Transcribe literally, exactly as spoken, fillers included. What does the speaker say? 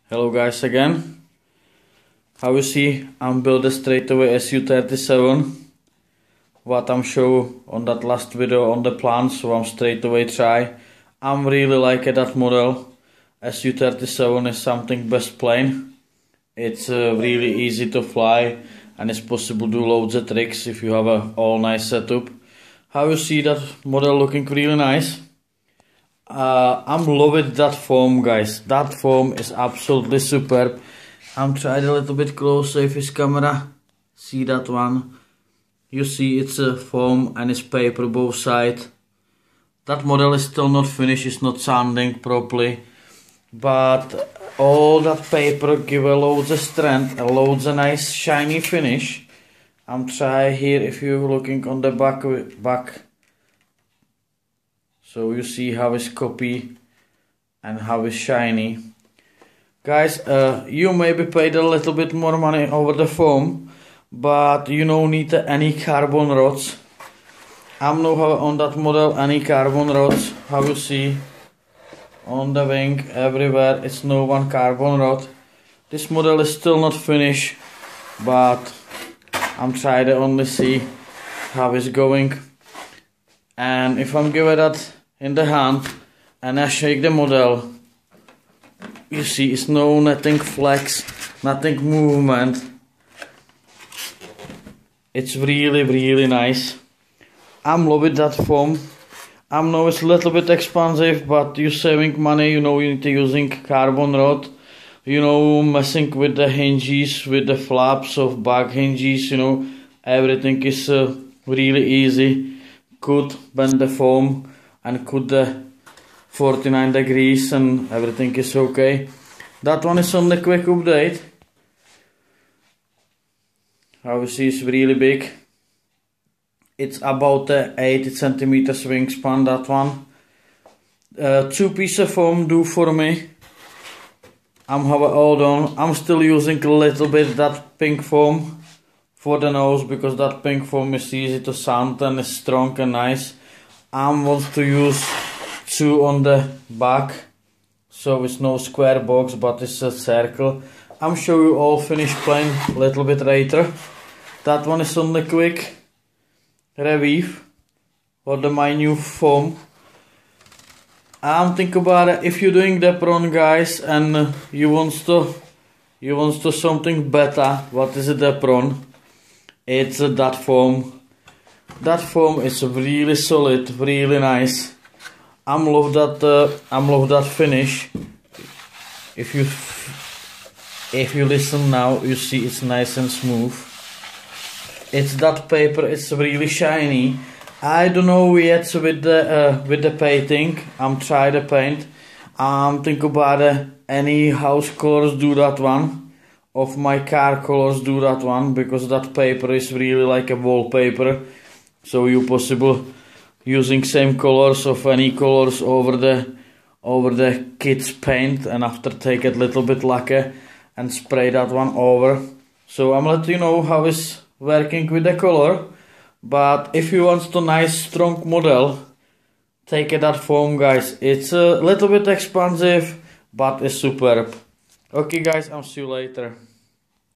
Hello guys again. How you see, I'm build a straightaway S U thirty-seven. What I'm show on that last video on the plan, so I'm straightaway try. I'm really like that model. S U thirty-seven is something best plane. It's uh, really easy to fly and it's possible to do loads of tricks if you have a all nice setup. How you see that model looking really nice? Uh, I'm loving that foam, guys. That foam is absolutely superb. I'm trying a little bit closer if his camera. See that one? You see it's a foam and it's paper both sides. That model is still not finished, it's not sanding properly. But all that paper give a loads of strength, a loads of nice shiny finish. I'm trying here if you're looking on the back back. So you see how it's copy and how it's shiny. Guys, uh, you maybe paid a little bit more money over the foam, but you don't need any carbon rods. I'm now on that model any carbon rods. How you see on the wing everywhere it's no one carbon rod. This model is still not finished, but I'm trying to only see how it's going. And if I'm giving that in the hand and I shake the model, you see it's no nothing flex, nothing movement. It's really really nice. I'm loving that foam. I know it's a little bit expensive, but you're saving money. You know, you need to using carbon rod, you know, messing with the hinges, with the flaps of back hinges, you know, everything is uh, really easy. Could bend the foam and cut the forty-nine degrees and everything is okay. That one is on the quick update. How you see it's really big. It's about uh, eighty centimeters wingspan, that one. Uh, two pieces of foam do for me. I'm have it all done. I'm still using a little bit that pink foam for the nose because that pink foam is easy to sand and is strong and nice. I want to use two on the back, so it's no square box but it's a circle. I'm show you all finished plane a little bit later. That one is on the quick review for the my new foam. I'm thinking about it, if you're doing depron, guys, and uh, you want to you want to something better. What is a depron? It's uh, that foam. That foam is really solid, really nice. I'm love that. Uh, I'm love that finish. If you if you listen now, you see it's nice and smooth. It's that paper. It's really shiny. I don't know yet with the uh, with the painting. I'm try the paint. I'm think about uh, any house colors do that one. Of my car colors do that one because that paper is really like a wallpaper. So you possible using same colors of any colors over the over the kids paint and after take a little bit lacquer and spray that one over. So I'm let you know how it's working with the color. But if you want a nice strong model, take that foam, guys. It's a little bit expensive but it's superb. Okay guys, I'll see you later.